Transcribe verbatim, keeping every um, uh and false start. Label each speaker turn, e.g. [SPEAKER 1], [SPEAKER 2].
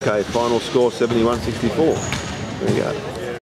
[SPEAKER 1] Okay, final score seventy-one sixty-four. There you go.